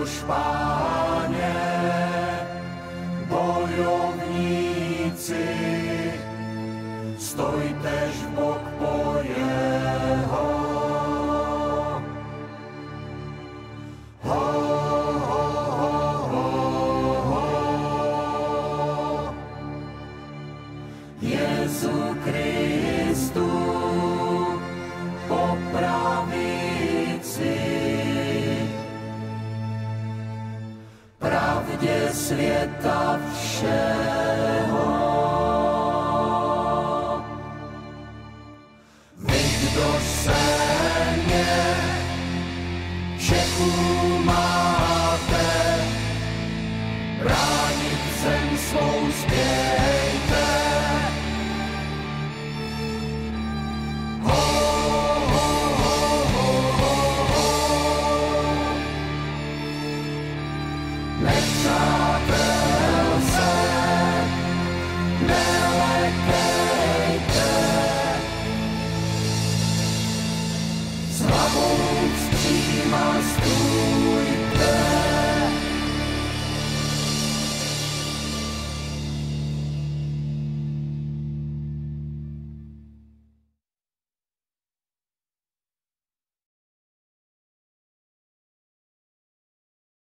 tož Páně, bojovníci, stojtež v bok po jeho. Jezu Kristu, po pravici, pravdě světa všeho. Vy, kdož se mě Čechů máte, bránit zem svou spějte. Nepřátel se nelekejte, s hlavou vzpříma stůl.